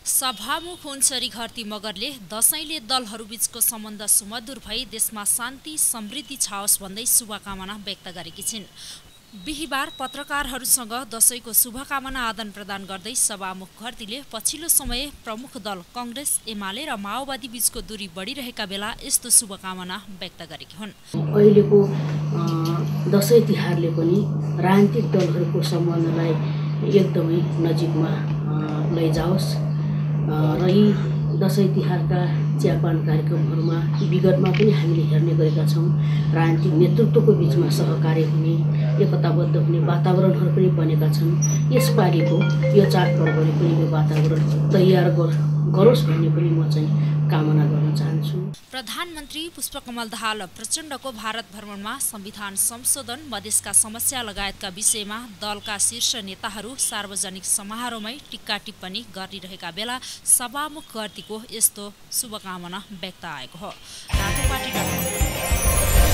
सभामुख हुन्छरी घरती मगरले दशैंले दलहरूबीचको सम्बन्ध सुमधुर भई देशमा शान्ति समृद्धि छाओस् भन्दै शुभकामना व्यक्त गरेकी छिन्। बिहिबार पत्रकारहरूसँग दशैंको शुभकामना आदान प्रदान गर्दै सभामुख घरतीले पछिल्लो समय प्रमुख दल कांग्रेस, एमाले र माओवादी बीचको दूरी बढिरहेका बेला यस्तो शुभकामना व्यक्त गरेकी हुन्। अहिलेको दशैं तिहारले पनि राजनीतिक दलहरूको सम्बन्धलाई एकदमै नजिकमा लैजाओस् र यी दशैं तिहारका चियापान कार्यक्रमहरूमा विगतमा पनि हामीले हेर्ने गरेका छौँ। राजनीतिक नेतृत्वको बीचमा सहकार्य हुने, एकताबद्ध हुने वातावरणहरू पनि बनेका छन्। यसपालिको यो चाडपर्वले पनि यो वातावरण तयार गरोस् भन्ने पनि म चाहिँ कामना गर्न चाहन्छु। प्रधानमन्त्री पुष्पकमल दाहाल प्रचण्डको भारत भ्रमणमा संविधान संशोधन, मधेसका समस्या लगायतका विषयमा दलका शीर्ष नेताहरू सार्वजनिक समारोहमै टिक्का टिप्पणी गरिरहेका बेला सभामुख घरतीको यस्तो शुभकामना व्यक्त आएको हो।